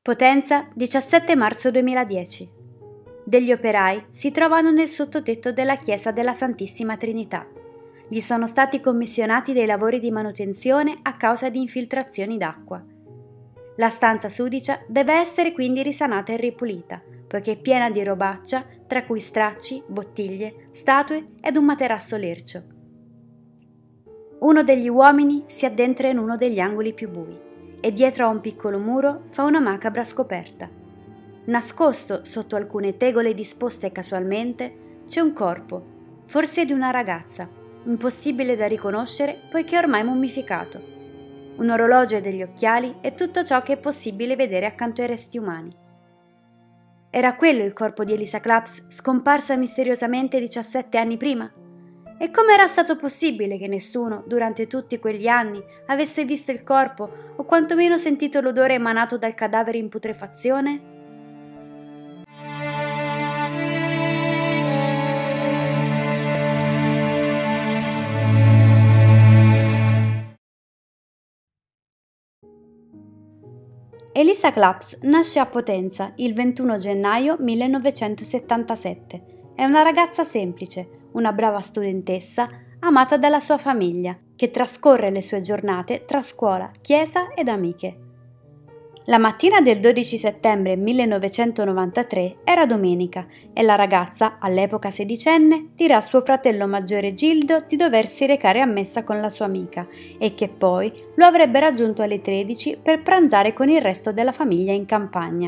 Potenza, 17 marzo 2010. Degli operai si trovano nel sottotetto della chiesa della Santissima Trinità. Gli sono stati commissionati dei lavori di manutenzione a causa di infiltrazioni d'acqua. La stanza sudicia deve essere quindi risanata e ripulita, poiché è piena di robaccia, tra cui stracci, bottiglie, statue ed un materasso lercio. Uno degli uomini si addentra in uno degli angoli più bui e dietro a un piccolo muro fa una macabra scoperta. Nascosto sotto alcune tegole disposte casualmente c'è un corpo, forse di una ragazza, impossibile da riconoscere poiché ormai mummificato. Un orologio e degli occhiali è tutto ciò che è possibile vedere accanto ai resti umani. Era quello il corpo di Elisa Claps, scomparsa misteriosamente 17 anni prima? E come era stato possibile che nessuno, durante tutti quegli anni, avesse visto il corpo o quantomeno sentito l'odore emanato dal cadavere in putrefazione? Elisa Claps nasce a Potenza il 21 gennaio 1977. È una ragazza semplice, una brava studentessa, amata dalla sua famiglia, che trascorre le sue giornate tra scuola, chiesa ed amiche. La mattina del 12 settembre 1993 era domenica e la ragazza, all'epoca sedicenne, dirà a suo fratello maggiore Gildo di doversi recare a messa con la sua amica e che poi lo avrebbe raggiunto alle 13 per pranzare con il resto della famiglia in campagna.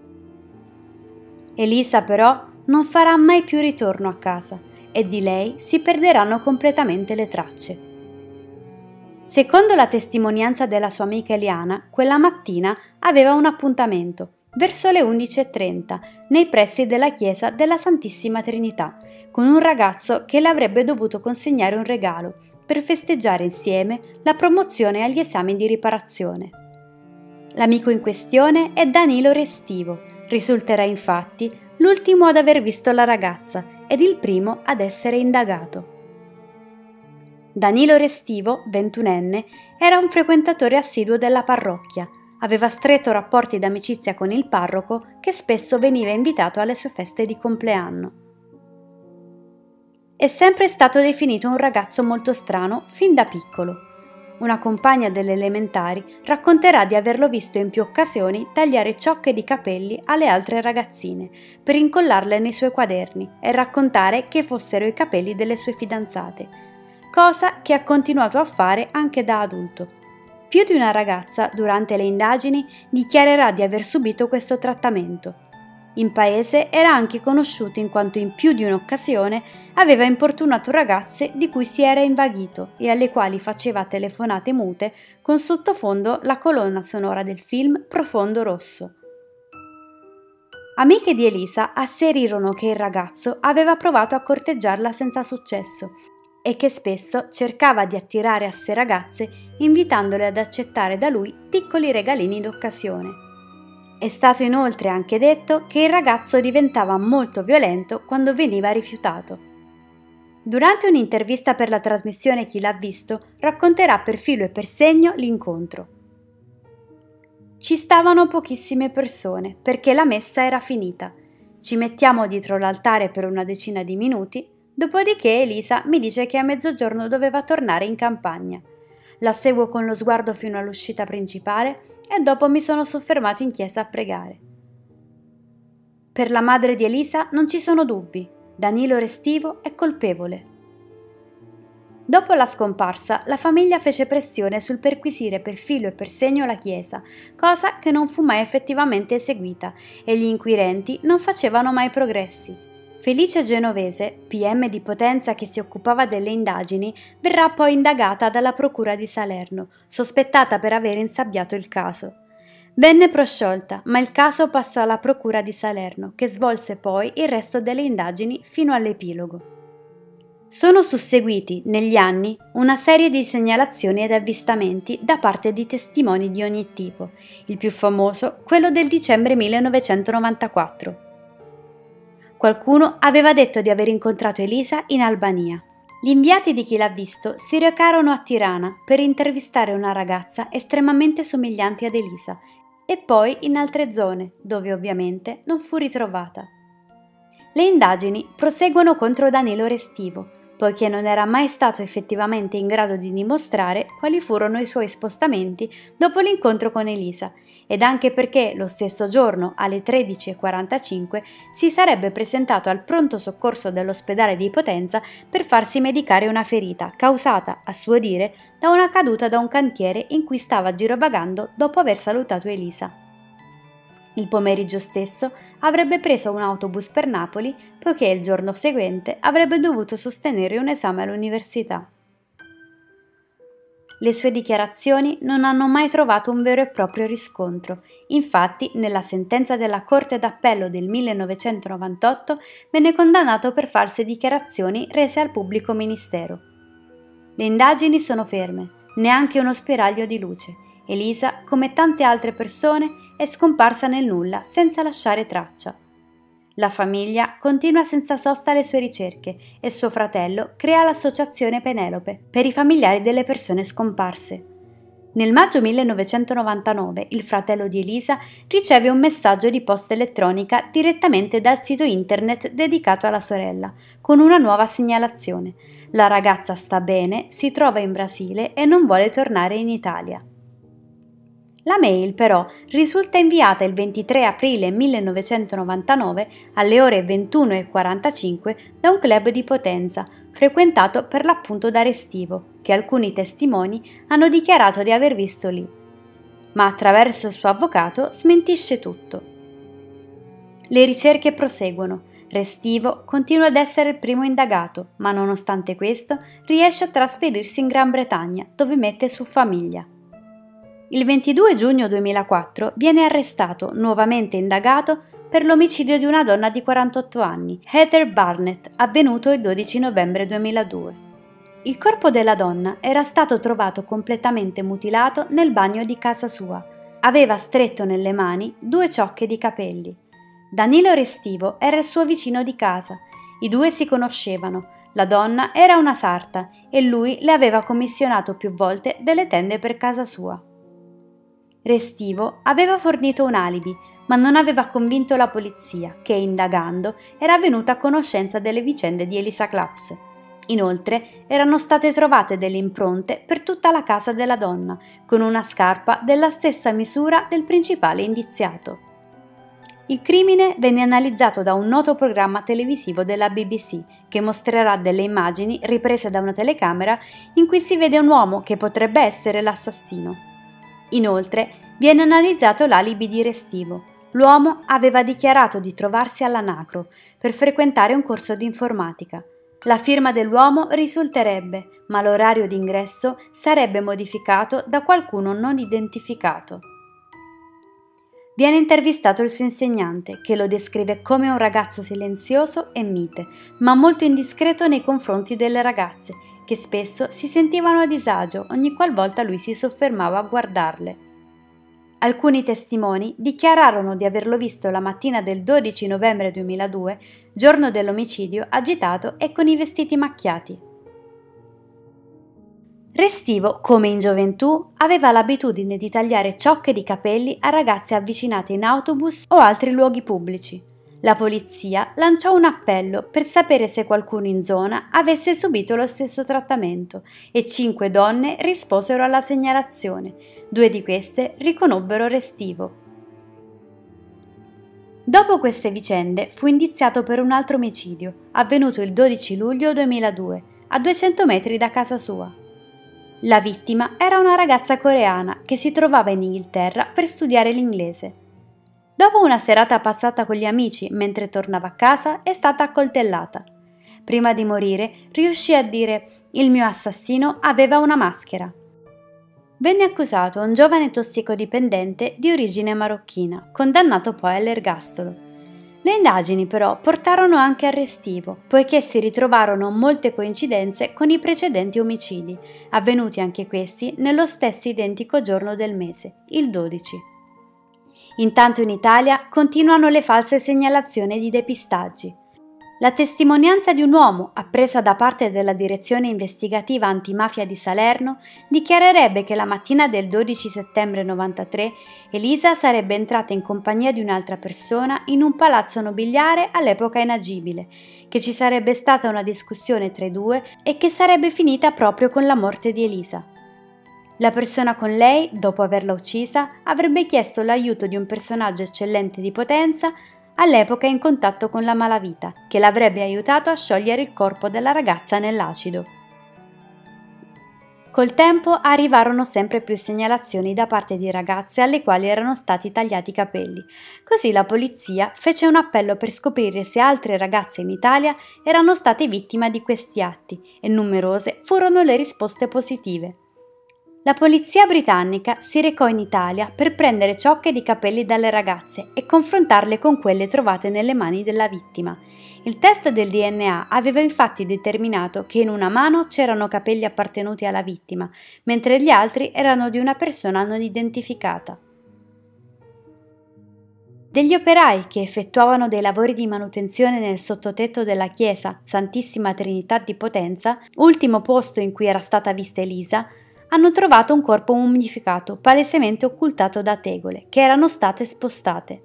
Elisa però non farà mai più ritorno a casa e di lei si perderanno completamente le tracce. Secondo la testimonianza della sua amica Eliana, quella mattina aveva un appuntamento, verso le 11:30, nei pressi della chiesa della Santissima Trinità, con un ragazzo che le avrebbe dovuto consegnare un regalo per festeggiare insieme la promozione agli esami di riparazione. L'amico in questione è Danilo Restivo, risulterà infatti l'ultimo ad aver visto la ragazza ed il primo ad essere indagato. Danilo Restivo, 21enne, era un frequentatore assiduo della parrocchia, aveva stretto rapporti d'amicizia con il parroco che spesso veniva invitato alle sue feste di compleanno. È sempre stato definito un ragazzo molto strano fin da piccolo. Una compagna delle elementari racconterà di averlo visto in più occasioni tagliare ciocche di capelli alle altre ragazzine per incollarle nei suoi quaderni e raccontare che fossero i capelli delle sue fidanzate, cosa che ha continuato a fare anche da adulto. Più di una ragazza, durante le indagini, dichiarerà di aver subito questo trattamento. In paese era anche conosciuto in quanto in più di un'occasione aveva importunato ragazze di cui si era invaghito e alle quali faceva telefonate mute con sottofondo la colonna sonora del film Profondo Rosso. Amiche di Elisa asserirono che il ragazzo aveva provato a corteggiarla senza successo e che spesso cercava di attirare a sé ragazze invitandole ad accettare da lui piccoli regalini d'occasione. È stato inoltre anche detto che il ragazzo diventava molto violento quando veniva rifiutato. Durante un'intervista per la trasmissione Chi l'ha visto, racconterà per filo e per segno l'incontro. Ci stavano pochissime persone perché la messa era finita. Ci mettiamo dietro l'altare per una decina di minuti. Dopodiché Elisa mi dice che a mezzogiorno doveva tornare in campagna. La seguo con lo sguardo fino all'uscita principale e dopo mi sono soffermato in chiesa a pregare. Per la madre di Elisa non ci sono dubbi, Danilo Restivo è colpevole. Dopo la scomparsa, la famiglia fece pressione sul perquisire per filo e per segno la chiesa, cosa che non fu mai effettivamente eseguita e gli inquirenti non facevano mai progressi. Felice Genovese, PM di Potenza che si occupava delle indagini, verrà poi indagata dalla Procura di Salerno, sospettata per aver insabbiato il caso. Venne prosciolta, ma il caso passò alla Procura di Salerno, che svolse poi il resto delle indagini fino all'epilogo. Sono susseguiti, negli anni, una serie di segnalazioni ed avvistamenti da parte di testimoni di ogni tipo, il più famoso quello del dicembre 1994. Qualcuno aveva detto di aver incontrato Elisa in Albania. Gli inviati di Chi l'ha visto si recarono a Tirana per intervistare una ragazza estremamente somigliante ad Elisa e poi in altre zone, dove ovviamente non fu ritrovata. Le indagini proseguono contro Danilo Restivo, poiché non era mai stato effettivamente in grado di dimostrare quali furono i suoi spostamenti dopo l'incontro con Elisa, ed anche perché lo stesso giorno alle 13:45 si sarebbe presentato al pronto soccorso dell'ospedale di Potenza per farsi medicare una ferita causata, a suo dire, da una caduta da un cantiere in cui stava girovagando dopo aver salutato Elisa. Il pomeriggio stesso avrebbe preso un autobus per Napoli, poiché il giorno seguente avrebbe dovuto sostenere un esame all'università. Le sue dichiarazioni non hanno mai trovato un vero e proprio riscontro, infatti nella sentenza della Corte d'Appello del 1998 venne condannato per false dichiarazioni rese al pubblico ministero. Le indagini sono ferme, neanche uno spiraglio di luce. Elisa, come tante altre persone, è scomparsa nel nulla senza lasciare traccia. La famiglia continua senza sosta le sue ricerche e suo fratello crea l'associazione Penelope per i familiari delle persone scomparse. Nel maggio 1999 il fratello di Elisa riceve un messaggio di posta elettronica direttamente dal sito internet dedicato alla sorella, con una nuova segnalazione. La ragazza sta bene, si trova in Brasile e non vuole tornare in Italia. La mail però risulta inviata il 23 aprile 1999 alle ore 21:45 da un club di Potenza, frequentato per l'appunto da Restivo, che alcuni testimoni hanno dichiarato di aver visto lì. Ma attraverso il suo avvocato smentisce tutto. Le ricerche proseguono. Restivo continua ad essere il primo indagato, ma nonostante questo riesce a trasferirsi in Gran Bretagna, dove mette su famiglia. Il 22 giugno 2004 viene arrestato, nuovamente indagato, per l'omicidio di una donna di 48 anni, Heather Barnett, avvenuto il 12 novembre 2002. Il corpo della donna era stato trovato completamente mutilato nel bagno di casa sua. Aveva stretto nelle mani 2 ciocche di capelli. Danilo Restivo era il suo vicino di casa. I due si conoscevano. La donna era una sarta e lui le aveva commissionato più volte delle tende per casa sua. Restivo aveva fornito un alibi, ma non aveva convinto la polizia, che indagando era venuta a conoscenza delle vicende di Elisa Claps. Inoltre erano state trovate delle impronte per tutta la casa della donna, con una scarpa della stessa misura del principale indiziato. Il crimine venne analizzato da un noto programma televisivo della BBC, che mostrerà delle immagini riprese da una telecamera in cui si vede un uomo che potrebbe essere l'assassino. Inoltre viene analizzato l'alibi di Restivo. L'uomo aveva dichiarato di trovarsi all'Anacro per frequentare un corso di informatica. La firma dell'uomo risulterebbe, ma l'orario d'ingresso sarebbe modificato da qualcuno non identificato. Viene intervistato il suo insegnante, che lo descrive come un ragazzo silenzioso e mite, ma molto indiscreto nei confronti delle ragazze, che spesso si sentivano a disagio ogni qualvolta lui si soffermava a guardarle. Alcuni testimoni dichiararono di averlo visto la mattina del 12 novembre 2002, giorno dell'omicidio, agitato e con i vestiti macchiati. Restivo, come in gioventù, aveva l'abitudine di tagliare ciocche di capelli a ragazze avvicinate in autobus o altri luoghi pubblici. La polizia lanciò un appello per sapere se qualcuno in zona avesse subito lo stesso trattamento e 5 donne risposero alla segnalazione. 2 di queste riconobbero Restivo. Dopo queste vicende fu indiziato per un altro omicidio, avvenuto il 12 luglio 2002, a 200 metri da casa sua. La vittima era una ragazza coreana che si trovava in Inghilterra per studiare l'inglese. Dopo una serata passata con gli amici mentre tornava a casa è stata accoltellata. Prima di morire riuscì a dire: «Il mio assassino aveva una maschera». Venne accusato un giovane tossicodipendente di origine marocchina, condannato poi all'ergastolo. Le indagini però portarono anche a Restivo, poiché si ritrovarono molte coincidenze con i precedenti omicidi, avvenuti anche questi nello stesso identico giorno del mese, il 12. Intanto in Italia continuano le false segnalazioni di depistaggi. La testimonianza di un uomo, appresa da parte della Direzione Investigativa Antimafia di Salerno, dichiarerebbe che la mattina del 12 settembre 93 Elisa sarebbe entrata in compagnia di un'altra persona in un palazzo nobiliare all'epoca inagibile, che ci sarebbe stata una discussione tra i due e che sarebbe finita proprio con la morte di Elisa. La persona con lei, dopo averla uccisa, avrebbe chiesto l'aiuto di un personaggio eccellente di potenza, all'epoca in contatto con la malavita, che l'avrebbe aiutato a sciogliere il corpo della ragazza nell'acido. Col tempo arrivarono sempre più segnalazioni da parte di ragazze alle quali erano stati tagliati i capelli. Così la polizia fece un appello per scoprire se altre ragazze in Italia erano state vittime di questi atti, e numerose furono le risposte positive. La polizia britannica si recò in Italia per prendere ciocche di capelli dalle ragazze e confrontarle con quelle trovate nelle mani della vittima. Il test del DNA aveva infatti determinato che in una mano c'erano capelli appartenuti alla vittima, mentre gli altri erano di una persona non identificata. Degli operai che effettuavano dei lavori di manutenzione nel sottotetto della chiesa Santissima Trinità di Potenza, ultimo posto in cui era stata vista Elisa, hanno trovato un corpo mummificato, palesemente occultato da tegole, che erano state spostate.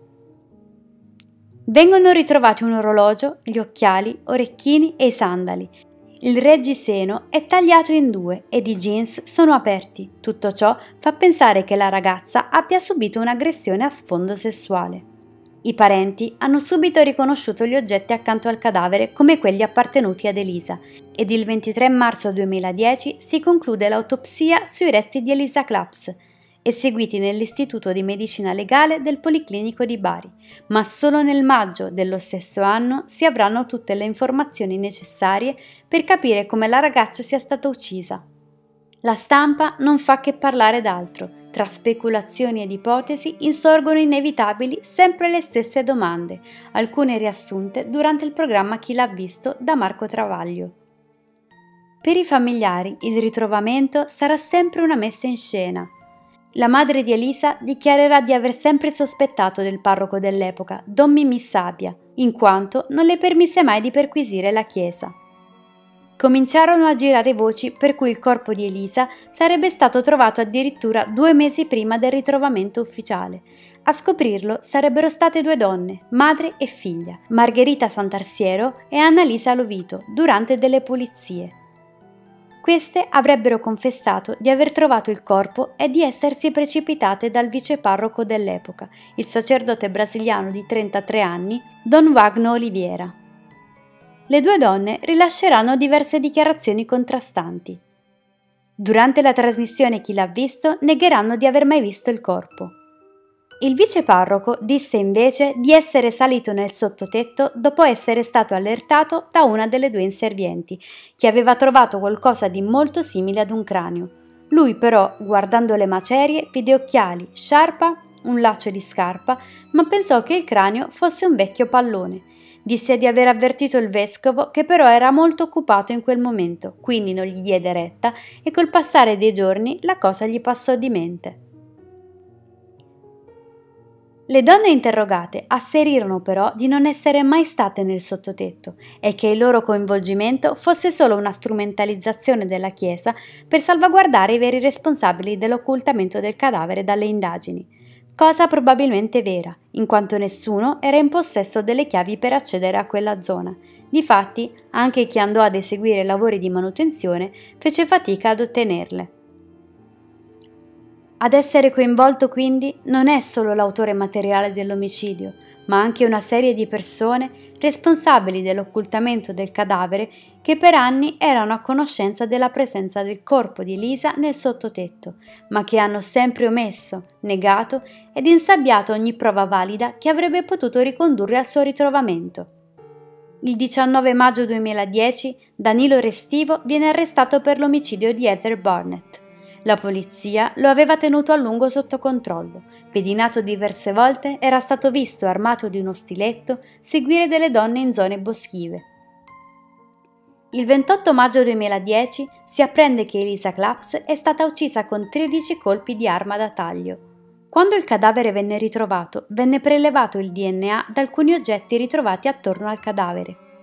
Vengono ritrovati un orologio, gli occhiali, orecchini e i sandali. Il reggiseno è tagliato in due ed i jeans sono aperti. Tutto ciò fa pensare che la ragazza abbia subito un'aggressione a sfondo sessuale. I parenti hanno subito riconosciuto gli oggetti accanto al cadavere come quelli appartenuti ad Elisa ed il 23 marzo 2010 si conclude l'autopsia sui resti di Elisa Claps, eseguiti nell'Istituto di Medicina Legale del Policlinico di Bari, ma solo nel maggio dello stesso anno si avranno tutte le informazioni necessarie per capire come la ragazza sia stata uccisa. La stampa non fa che parlare d'altro. Tra speculazioni ed ipotesi insorgono inevitabili sempre le stesse domande, alcune riassunte durante il programma Chi l'ha visto da Marco Travaglio. Per i familiari il ritrovamento sarà sempre una messa in scena. La madre di Elisa dichiarerà di aver sempre sospettato del parroco dell'epoca, Don Mimì Sabia, in quanto non le permise mai di perquisire la chiesa. Cominciarono a girare voci per cui il corpo di Elisa sarebbe stato trovato addirittura 2 mesi prima del ritrovamento ufficiale. A scoprirlo sarebbero state 2 donne, madre e figlia, Margherita Santarsiero e Annalisa Lovito, durante delle pulizie. Queste avrebbero confessato di aver trovato il corpo e di essersi precipitate dal viceparroco dell'epoca, il sacerdote brasiliano di 33 anni, Don Wagner Oliveira. Le 2 donne rilasceranno diverse dichiarazioni contrastanti. Durante la trasmissione Chi l'ha visto negheranno di aver mai visto il corpo. Il viceparroco disse invece di essere salito nel sottotetto dopo essere stato allertato da una delle 2 inservienti, che aveva trovato qualcosa di molto simile ad un cranio. Lui però, guardando le macerie, vide occhiali, sciarpa, un laccio di scarpa, ma pensò che il cranio fosse un vecchio pallone. Disse di aver avvertito il vescovo, che però era molto occupato in quel momento, quindi non gli diede retta e col passare dei giorni la cosa gli passò di mente. Le donne interrogate asserirono però di non essere mai state nel sottotetto e che il loro coinvolgimento fosse solo una strumentalizzazione della Chiesa per salvaguardare i veri responsabili dell'occultamento del cadavere dalle indagini. Cosa probabilmente vera, in quanto nessuno era in possesso delle chiavi per accedere a quella zona. Difatti, anche chi andò ad eseguire lavori di manutenzione fece fatica ad ottenerle. Ad essere coinvolto quindi non è solo l'autore materiale dell'omicidio, ma anche una serie di persone responsabili dell'occultamento del cadavere che per anni erano a conoscenza della presenza del corpo di Elisa nel sottotetto, ma che hanno sempre omesso, negato ed insabbiato ogni prova valida che avrebbe potuto ricondurre al suo ritrovamento. Il 19 maggio 2010 Danilo Restivo viene arrestato per l'omicidio di Heather Barnett. La polizia lo aveva tenuto a lungo sotto controllo. Pedinato diverse volte, era stato visto armato di uno stiletto seguire delle donne in zone boschive. Il 28 maggio 2010 si apprende che Elisa Claps è stata uccisa con 13 colpi di arma da taglio. Quando il cadavere venne ritrovato, venne prelevato il DNA da alcuni oggetti ritrovati attorno al cadavere.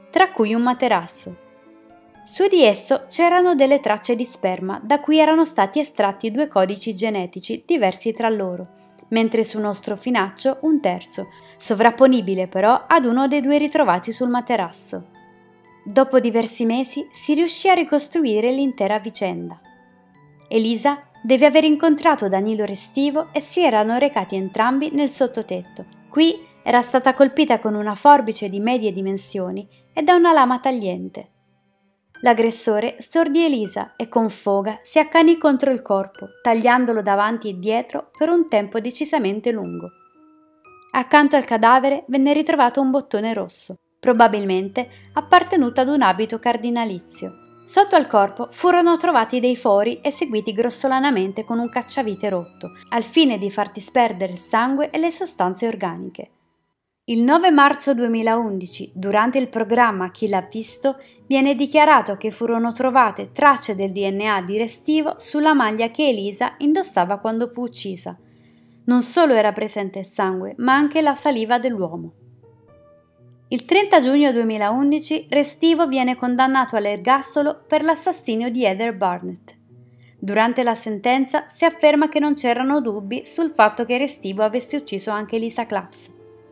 tra cui un materasso. Su di esso c'erano delle tracce di sperma da cui erano stati estratti 2 codici genetici diversi tra loro, mentre su uno strofinaccio un terzo, sovrapponibile però ad uno dei 2 ritrovati sul materasso. Dopo diversi mesi si riuscì a ricostruire l'intera vicenda. Elisa deve aver incontrato Danilo Restivo e si erano recati entrambi nel sottotetto. Qui era stata colpita con una forbice di medie dimensioni e da una lama tagliente. L'aggressore stordì Elisa e con foga si accanì contro il corpo, tagliandolo davanti e dietro per un tempo decisamente lungo. Accanto al cadavere venne ritrovato un bottone rosso, probabilmente appartenuto ad un abito cardinalizio. Sotto al corpo furono trovati dei fori eseguiti grossolanamente con un cacciavite rotto, al fine di far disperdere il sangue e le sostanze organiche. Il 9 marzo 2011, durante il programma Chi l'ha visto, viene dichiarato che furono trovate tracce del DNA di Restivo sulla maglia che Elisa indossava quando fu uccisa. Non solo era presente il sangue, ma anche la saliva dell'uomo. Il 30 giugno 2011 Restivo viene condannato all'ergastolo per l'assassinio di Heather Barnett. Durante la sentenza si afferma che non c'erano dubbi sul fatto che Restivo avesse ucciso anche Lisa Claps.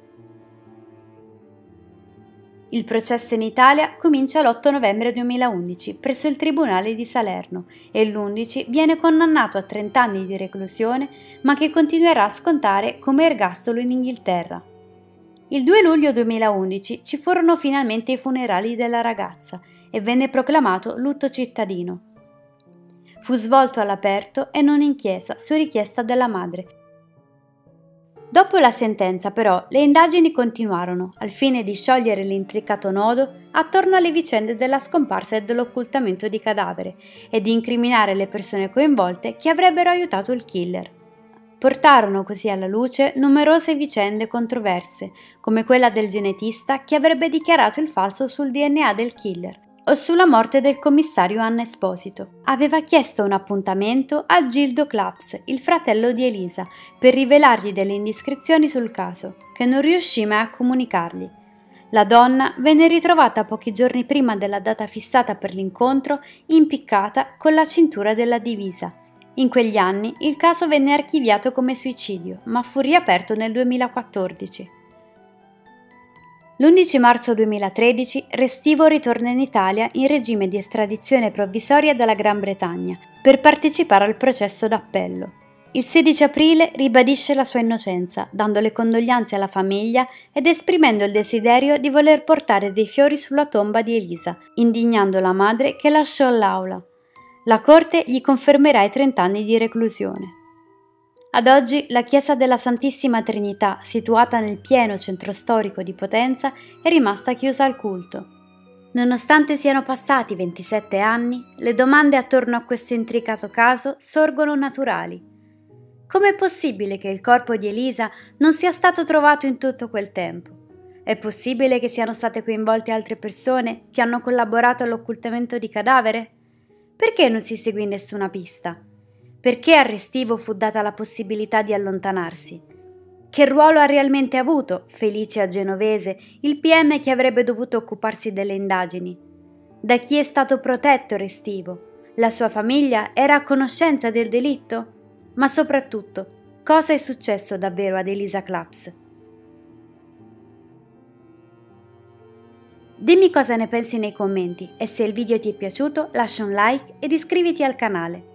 Il processo in Italia comincia l'8 novembre 2011 presso il Tribunale di Salerno e l'11 viene condannato a 30 anni di reclusione, ma che continuerà a scontare come ergastolo in Inghilterra. Il 2 luglio 2011 ci furono finalmente i funerali della ragazza e venne proclamato lutto cittadino. Fu svolto all'aperto e non in chiesa su richiesta della madre. Dopo la sentenza, però, le indagini continuarono al fine di sciogliere l'intricato nodo attorno alle vicende della scomparsa e dell'occultamento di cadavere e di incriminare le persone coinvolte che avrebbero aiutato il killer. Portarono così alla luce numerose vicende controverse, come quella del genetista che avrebbe dichiarato il falso sul DNA del killer, o sulla morte del commissario Anna Esposito. Aveva chiesto un appuntamento a Gildo Claps, il fratello di Elisa, per rivelargli delle indiscrezioni sul caso, che non riuscì mai a comunicargli. La donna venne ritrovata pochi giorni prima della data fissata per l'incontro, impiccata con la cintura della divisa. In quegli anni il caso venne archiviato come suicidio, ma fu riaperto nel 2014. L'11 marzo 2013 Restivo ritorna in Italia in regime di estradizione provvisoria dalla Gran Bretagna per partecipare al processo d'appello. Il 16 aprile ribadisce la sua innocenza, dando le condoglianze alla famiglia ed esprimendo il desiderio di voler portare dei fiori sulla tomba di Elisa, indignando la madre che lasciò l'aula. La Corte gli confermerà i 30 anni di reclusione. Ad oggi la chiesa della Santissima Trinità, situata nel pieno centro storico di Potenza, è rimasta chiusa al culto. Nonostante siano passati 27 anni, le domande attorno a questo intricato caso sorgono naturali. Com'è possibile che il corpo di Elisa non sia stato trovato in tutto quel tempo? È possibile che siano state coinvolte altre persone che hanno collaborato all'occultamento di cadavere? Perché non si seguì nessuna pista? Perché a Restivo fu data la possibilità di allontanarsi? Che ruolo ha realmente avuto, Felicia Genovese, il PM che avrebbe dovuto occuparsi delle indagini? Da chi è stato protetto Restivo? La sua famiglia era a conoscenza del delitto? Ma soprattutto, cosa è successo davvero ad Elisa Claps? Dimmi cosa ne pensi nei commenti e se il video ti è piaciuto lascia un like ed iscriviti al canale.